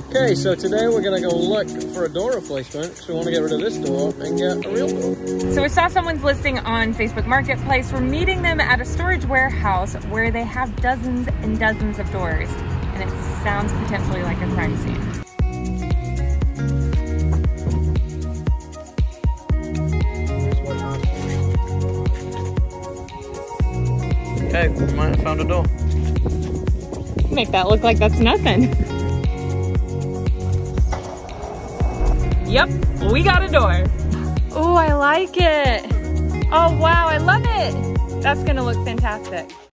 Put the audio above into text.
Okay, so today we're gonna go look for a door replacement because we want to get rid of this door and get a real door. So we saw someone's listing on Facebook Marketplace. We're meeting them at a storage warehouse where they have dozens and dozens of doors. And it sounds potentially like a crime scene. Okay, we might have found a door. Make that look like that's nothing. Yep, we got a door. Oh, I like it. Oh, wow, I love it. That's gonna look fantastic.